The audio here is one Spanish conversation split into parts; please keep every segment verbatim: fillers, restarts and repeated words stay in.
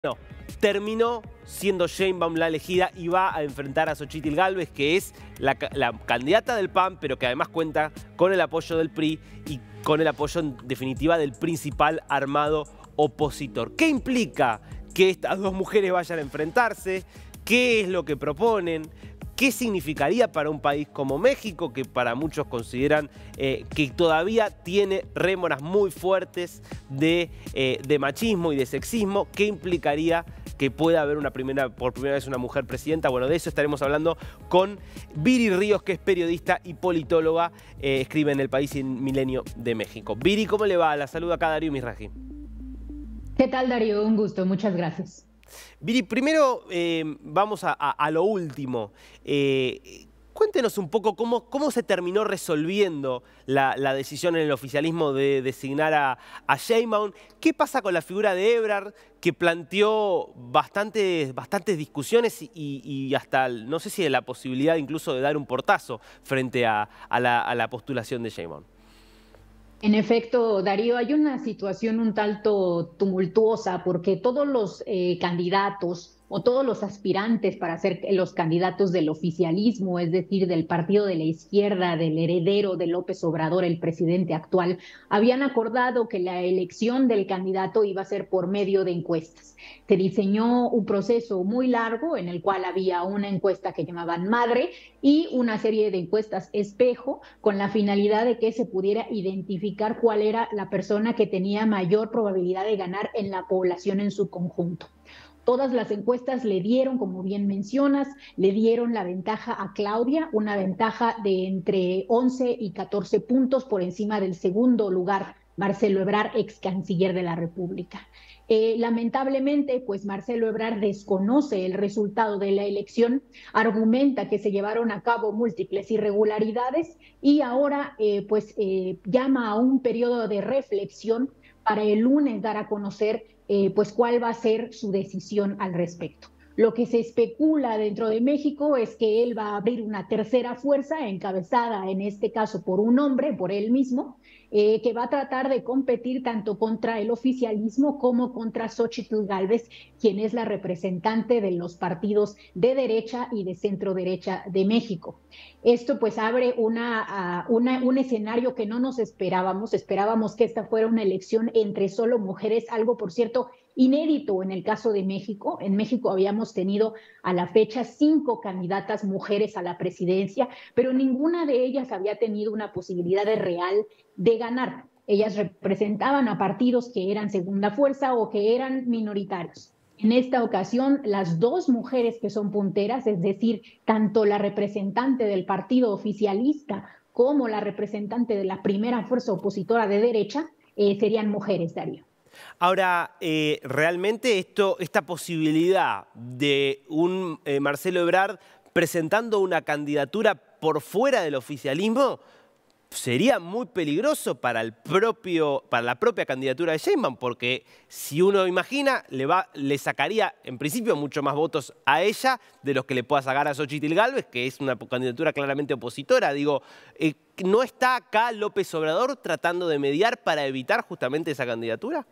No, terminó siendo Sheinbaum la elegida y va a enfrentar a Xochitl Gálvez, que es la, la candidata del P A N, pero que además cuenta con el apoyo del P R I y con el apoyo, en definitiva, del principal armado opositor. ¿Qué implica que estas dos mujeres vayan a enfrentarse? ¿Qué es lo que proponen? ¿Qué significaría para un país como México, que para muchos consideran eh, que todavía tiene rémoras muy fuertes de, eh, de machismo y de sexismo? ¿Qué implicaría que pueda haber una primera, por primera vez una mujer presidenta? Bueno, de eso estaremos hablando con Viri Ríos, que es periodista y politóloga, eh, escribe en El País y en Milenio de México. Viri, ¿cómo le va? La saluda acá Darío Misraji. ¿Qué tal, Darío? Un gusto, muchas gracias. Viri, primero eh, vamos a, a, a lo último. Eh, cuéntenos un poco cómo, cómo se terminó resolviendo la, la decisión en el oficialismo de designar a, a Sheinbaum. ¿Qué pasa con la figura de Ebrard, que planteó bastantes, bastantes discusiones y, y hasta, no sé si la posibilidad incluso de dar un portazo frente a, a, la, a la postulación de Sheinbaum? En efecto, Darío, hay una situación un tanto tumultuosa porque todos los eh, candidatos o todos los aspirantes para ser los candidatos del oficialismo, es decir, del partido de la izquierda, del heredero de López Obrador, el presidente actual, habían acordado que la elección del candidato iba a ser por medio de encuestas. Se diseñó un proceso muy largo en el cual había una encuesta que llamaban Madre y una serie de encuestas espejo con la finalidad de que se pudiera identificar cuál era la persona que tenía mayor probabilidad de ganar en la población en su conjunto. Todas las encuestas le dieron, como bien mencionas, le dieron la ventaja a Claudia, una ventaja de entre once y catorce puntos por encima del segundo lugar, Marcelo Ebrard, ex canciller de la República. Eh, lamentablemente, pues Marcelo Ebrard desconoce el resultado de la elección, argumenta que se llevaron a cabo múltiples irregularidades y ahora eh, pues eh, llama a un periodo de reflexión para el lunes dar a conocer eh, pues cuál va a ser su decisión al respecto. Lo que se especula dentro de México es que él va a abrir una tercera fuerza encabezada en este caso por un hombre, por él mismo, eh, que va a tratar de competir tanto contra el oficialismo como contra Xochitl Gálvez, quien es la representante de los partidos de derecha y de centro derecha de México. Esto pues abre una, uh, una, un escenario que no nos esperábamos, esperábamos que esta fuera una elección entre solo mujeres, algo por cierto inédito en el caso de México. En México habíamos tenido a la fecha cinco candidatas mujeres a la presidencia, pero ninguna de ellas había tenido una posibilidad de real de ganar. Ellas representaban a partidos que eran segunda fuerza o que eran minoritarios. En esta ocasión, las dos mujeres que son punteras, es decir, tanto la representante del partido oficialista como la representante de la primera fuerza opositora de derecha, eh, serían mujeres, Darío. Ahora, eh, realmente esto, esta posibilidad de un eh, Marcelo Ebrard presentando una candidatura por fuera del oficialismo sería muy peligroso para, el propio, para la propia candidatura de Sheinbaum, porque si uno imagina, le, va, le sacaría en principio mucho más votos a ella de los que le pueda sacar a Xochitl Gálvez, que es una candidatura claramente opositora. Digo, eh, ¿no está acá López Obrador tratando de mediar para evitar justamente esa candidatura?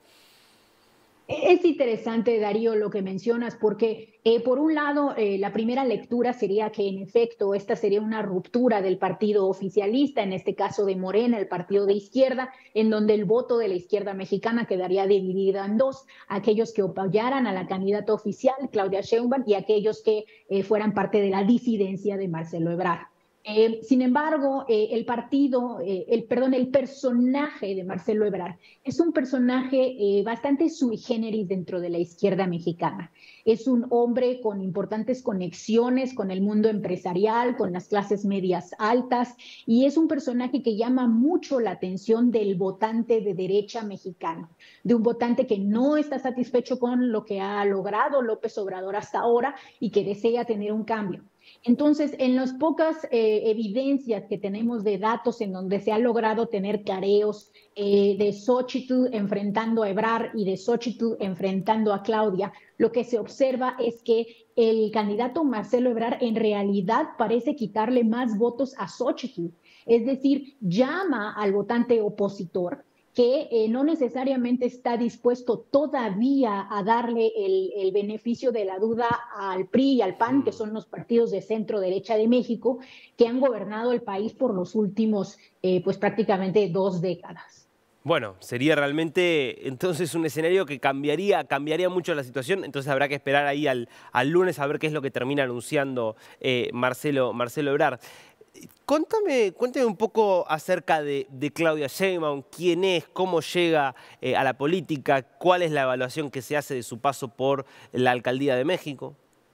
Es interesante, Darío, lo que mencionas, porque eh, por un lado, eh, la primera lectura sería que en efecto esta sería una ruptura del partido oficialista, en este caso de Morena, el partido de izquierda, en donde el voto de la izquierda mexicana quedaría dividido en dos, aquellos que apoyaran a la candidata oficial, Claudia Sheinbaum, y aquellos que eh, fueran parte de la disidencia de Marcelo Ebrard. Eh, sin embargo, eh, el partido, eh, el, perdón, el personaje de Marcelo Ebrard es un personaje eh, bastante sui generis dentro de la izquierda mexicana. Es un hombre con importantes conexiones con el mundo empresarial, con las clases medias altas, y es un personaje que llama mucho la atención del votante de derecha mexicano, de un votante que no está satisfecho con lo que ha logrado López Obrador hasta ahora y que desea tener un cambio. Entonces, en las pocas eh, evidencias que tenemos de datos en donde se ha logrado tener careos eh, de Xochitl enfrentando a Ebrard y de Xochitl enfrentando a Claudia, lo que se observa es que el candidato Marcelo Ebrard en realidad parece quitarle más votos a Xochitl. Es decir, llama al votante opositor que eh, no necesariamente está dispuesto todavía a darle el, el beneficio de la duda al P R I y al P A N, que son los partidos de centro derecha de México, que han gobernado el país por los últimos, eh, pues prácticamente dos décadas. Bueno, sería realmente entonces un escenario que cambiaría, cambiaría mucho la situación, entonces habrá que esperar ahí al, al lunes a ver qué es lo que termina anunciando eh, Marcelo, Marcelo Ebrard. Contame, cuéntame un poco acerca de, de Claudia Sheinbaum, quién es, cómo llega eh, a la política, cuál es la evaluación que se hace de su paso por la Alcaldía de México.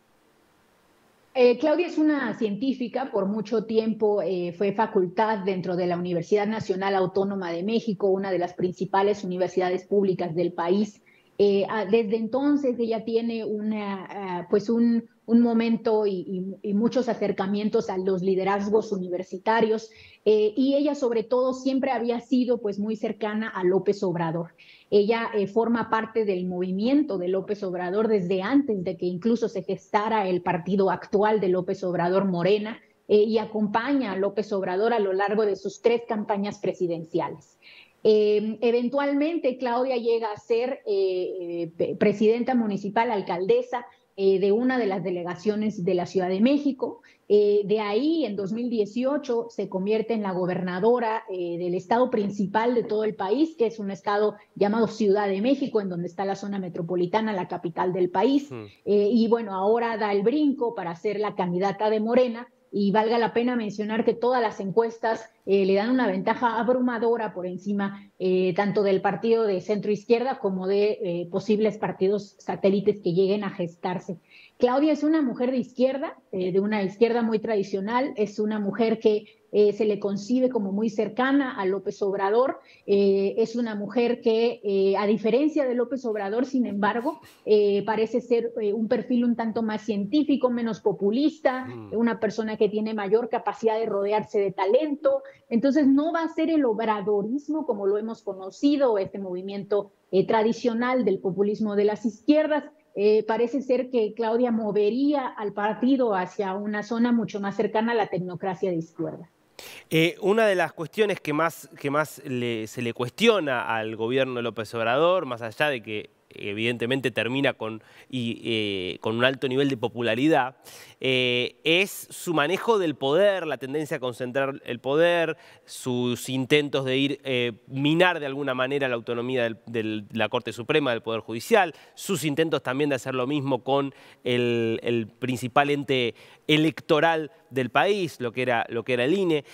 Eh, Claudia es una científica, por mucho tiempo eh, fue facultad dentro de la Universidad Nacional Autónoma de México, una de las principales universidades públicas del país. Eh, desde entonces ella tiene una, uh, pues un, un momento y, y, y muchos acercamientos a los liderazgos universitarios eh, y ella sobre todo siempre había sido pues muy cercana a López Obrador. Ella eh, forma parte del movimiento de López Obrador desde antes de que incluso se gestara el partido actual de López Obrador, Morena, eh, y acompaña a López Obrador a lo largo de sus tres campañas presidenciales. Eh, eventualmente Claudia llega a ser eh, eh, presidenta municipal, alcaldesa eh, de una de las delegaciones de la Ciudad de México. Eh, de ahí, en dos mil dieciocho, se convierte en la gobernadora eh, del estado principal de todo el país, que es un estado llamado Ciudad de México, en donde está la zona metropolitana, la capital del país. Mm. Eh, y bueno, ahora da el brinco para ser la candidata de Morena. Y valga la pena mencionar que todas las encuestas eh, le dan una ventaja abrumadora por encima eh, tanto del partido de centro izquierda como de eh, posibles partidos satélites que lleguen a gestarse. Claudia es una mujer de izquierda, eh, de una izquierda muy tradicional, es una mujer que eh, se le concibe como muy cercana a López Obrador, eh, es una mujer que, eh, a diferencia de López Obrador, sin embargo, eh, parece ser eh, un perfil un tanto más científico, menos populista, mm. una persona que tiene mayor capacidad de rodearse de talento, entonces no va a ser el obradorismo como lo hemos conocido, este movimiento eh, tradicional del populismo de las izquierdas. Eh, parece ser que Claudia movería al partido hacia una zona mucho más cercana a la tecnocracia de izquierda. Eh, una de las cuestiones que más, que más le, se le cuestiona al gobierno de López Obrador, más allá de que evidentemente termina con, y, eh, con un alto nivel de popularidad, eh, es su manejo del poder, la tendencia a concentrar el poder, sus intentos de ir eh, minar de alguna manera la autonomía del, del, de la Corte Suprema, del Poder Judicial, sus intentos también de hacer lo mismo con el, el principal ente electoral del país, lo que era, lo que era el I N E.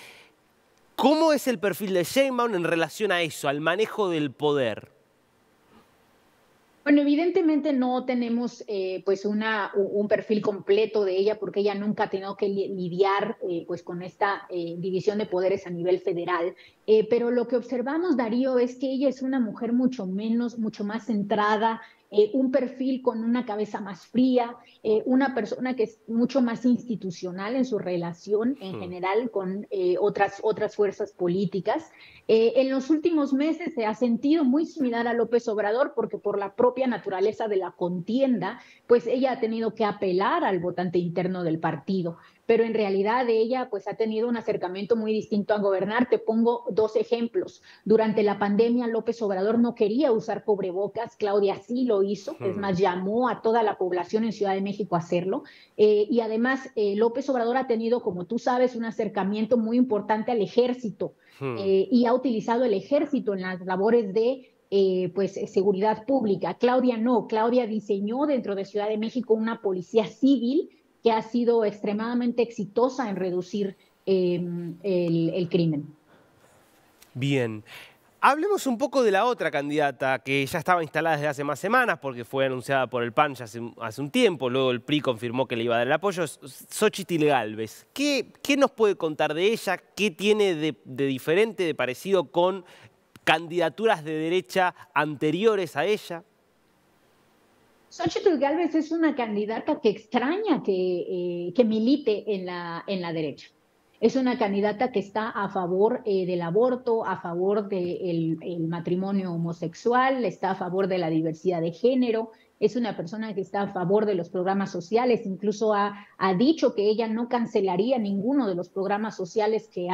¿Cómo es el perfil de Sheinbaum en relación a eso, al manejo del poder? Bueno, evidentemente no tenemos eh, pues una, un perfil completo de ella porque ella nunca ha tenido que lidiar eh, pues con esta eh, división de poderes a nivel federal. Eh, pero lo que observamos, Darío, es que ella es una mujer mucho menos, mucho más centrada, eh, un perfil con una cabeza más fría, eh, una persona que es mucho más institucional en su relación en general con eh, otras, otras fuerzas políticas. Eh, en los últimos meses se ha sentido muy similar a López Obrador porque por la propia naturaleza de la contienda, pues ella ha tenido que apelar al votante interno del partido. Pero en realidad ella pues ha tenido un acercamiento muy distinto a gobernar. Te pongo dos ejemplos. Durante la pandemia López Obrador no quería usar cubrebocas, Claudia sí lo hizo, hmm. es más, llamó a toda la población en Ciudad de México a hacerlo. Eh, y además eh, López Obrador ha tenido, como tú sabes, un acercamiento muy importante al ejército hmm. eh, y ha utilizado el ejército en las labores de Eh, pues seguridad pública. Claudia no, Claudia diseñó dentro de Ciudad de México una policía civil que ha sido extremadamente exitosa en reducir eh, el, el crimen. Bien. Hablemos un poco de la otra candidata que ya estaba instalada desde hace más semanas porque fue anunciada por el P A N ya hace, hace un tiempo, luego el P R I confirmó que le iba a dar el apoyo, Xóchitl Gálvez. ¿Qué, qué nos puede contar de ella? ¿Qué tiene de, de diferente, de parecido con candidaturas de derecha anteriores a ella? Xóchitl Gálvez es una candidata que extraña que, eh, que milite en la, en la derecha. Es una candidata que está a favor eh, del aborto, a favor del de el matrimonio homosexual, está a favor de la diversidad de género, es una persona que está a favor de los programas sociales, incluso ha, ha dicho que ella no cancelaría ninguno de los programas sociales que ha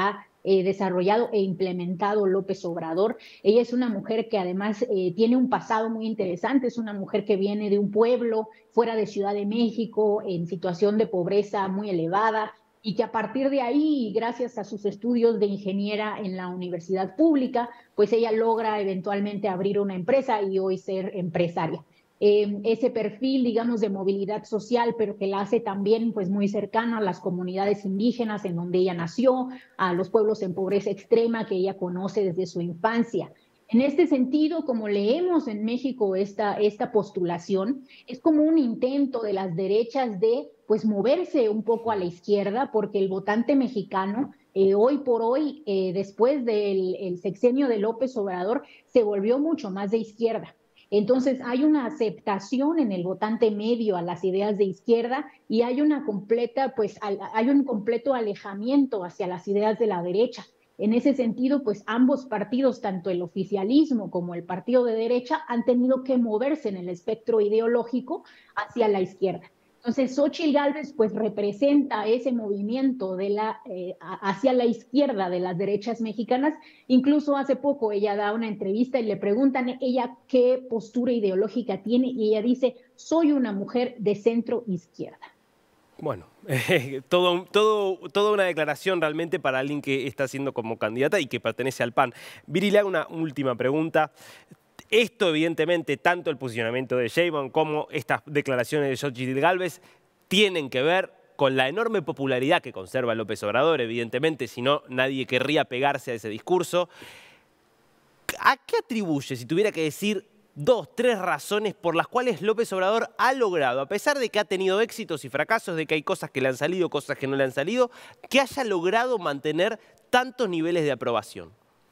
eh, desarrollado e implementado López Obrador. Ella es una mujer que además eh, tiene un pasado muy interesante, es una mujer que viene de un pueblo fuera de Ciudad de México, en situación de pobreza muy elevada, y que a partir de ahí, gracias a sus estudios de ingeniera en la universidad pública, pues ella logra eventualmente abrir una empresa y hoy ser empresaria. Eh, ese perfil, digamos, de movilidad social, pero que la hace también pues muy cercana a las comunidades indígenas en donde ella nació, a los pueblos en pobreza extrema que ella conoce desde su infancia. En este sentido, como leemos en México esta, esta postulación, es como un intento de las derechas de pues moverse un poco a la izquierda, porque el votante mexicano eh, hoy por hoy, eh, después del el sexenio de López Obrador, se volvió mucho más de izquierda. Entonces hay una aceptación en el votante medio a las ideas de izquierda y hay una completa, pues hay un completo alejamiento hacia las ideas de la derecha. En ese sentido, pues ambos partidos, tanto el oficialismo como el partido de derecha, han tenido que moverse en el espectro ideológico hacia la izquierda. Entonces, Xóchitl Gálvez pues representa ese movimiento de la, eh, hacia la izquierda de las derechas mexicanas. Incluso hace poco ella da una entrevista y le preguntan ella qué postura ideológica tiene y ella dice, soy una mujer de centro izquierda. Bueno, eh, todo, todo, toda una declaración realmente para alguien que está haciendo como candidata y que pertenece al P A N. Viri, le hago una última pregunta. Esto, evidentemente, tanto el posicionamiento de Sheinbaum como estas declaraciones de Xóchitl Gálvez tienen que ver con la enorme popularidad que conserva López Obrador, evidentemente, si no, nadie querría pegarse a ese discurso. ¿A qué atribuye, si tuviera que decir dos, tres razones por las cuales López Obrador ha logrado, a pesar de que ha tenido éxitos y fracasos, de que hay cosas que le han salido, cosas que no le han salido, que haya logrado mantener tantos niveles de aprobación?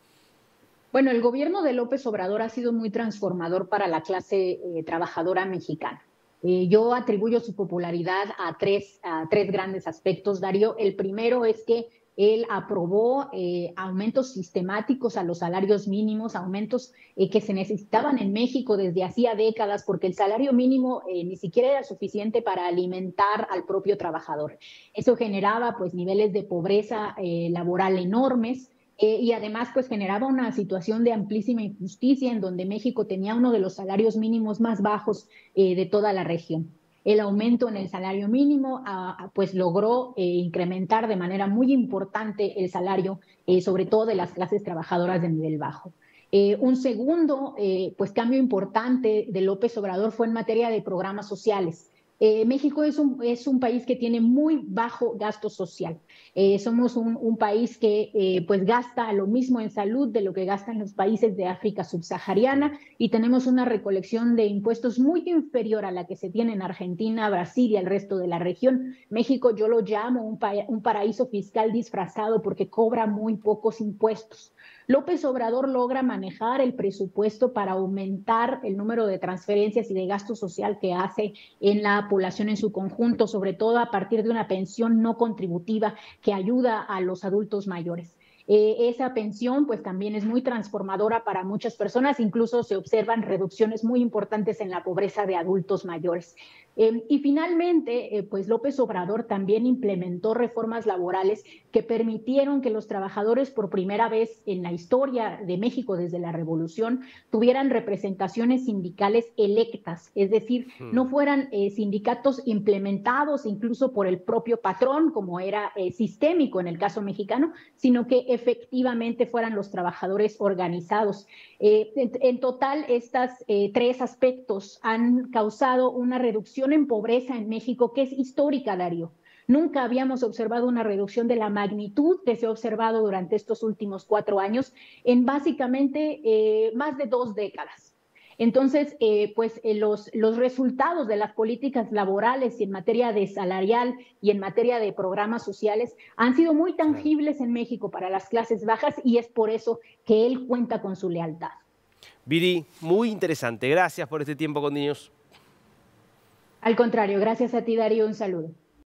Bueno, el gobierno de López Obrador ha sido muy transformador para la clase eh, trabajadora mexicana. Eh, yo atribuyo su popularidad a tres, a tres grandes aspectos, Darío. El primero es que él aprobó eh, aumentos sistemáticos a los salarios mínimos, aumentos eh, que se necesitaban en México desde hacía décadas, porque el salario mínimo eh, ni siquiera era suficiente para alimentar al propio trabajador. Eso generaba pues niveles de pobreza eh, laboral enormes. Eh, y además pues generaba una situación de amplísima injusticia en donde México tenía uno de los salarios mínimos más bajos eh, de toda la región. El aumento en el salario mínimo ah, pues logró eh, incrementar de manera muy importante el salario, eh, sobre todo de las clases trabajadoras de nivel bajo. Eh, un segundo eh, pues cambio importante de López Obrador fue en materia de programas sociales. Eh, México es un, es un país que tiene muy bajo gasto social. Eh, somos un, un país que eh, pues gasta lo mismo en salud de lo que gastan los países de África subsahariana y tenemos una recolección de impuestos muy inferior a la que se tiene en Argentina, Brasil y el resto de la región. México yo lo llamo un, pa un paraíso fiscal disfrazado porque cobra muy pocos impuestos. López Obrador logra manejar el presupuesto para aumentar el número de transferencias y de gasto social que hace en la población en su conjunto, sobre todo a partir de una pensión no contributiva que ayuda a los adultos mayores. Eh, esa pensión pues también es muy transformadora para muchas personas, incluso se observan reducciones muy importantes en la pobreza de adultos mayores. Eh, y finalmente, eh, pues López Obrador también implementó reformas laborales que permitieron que los trabajadores por primera vez en la historia de México desde la Revolución tuvieran representaciones sindicales electas, es decir, no fueran eh, sindicatos implementados incluso por el propio patrón, como era eh, sistémico en el caso mexicano, sino que efectivamente fueran los trabajadores organizados. Eh, en, en total, estos eh, tres aspectos han causado una reducción en pobreza en México que es histórica, Darío. Nunca habíamos observado una reducción de la magnitud que se ha observado durante estos últimos cuatro años en básicamente eh, más de dos décadas. Entonces, eh, pues eh, los, los resultados de las políticas laborales y en materia de salarial y en materia de programas sociales han sido muy tangibles en México para las clases bajas y es por eso que él cuenta con su lealtad. Viri, muy interesante. Gracias por este tiempo con Niños. Al contrario, gracias a ti, Darío. Un saludo.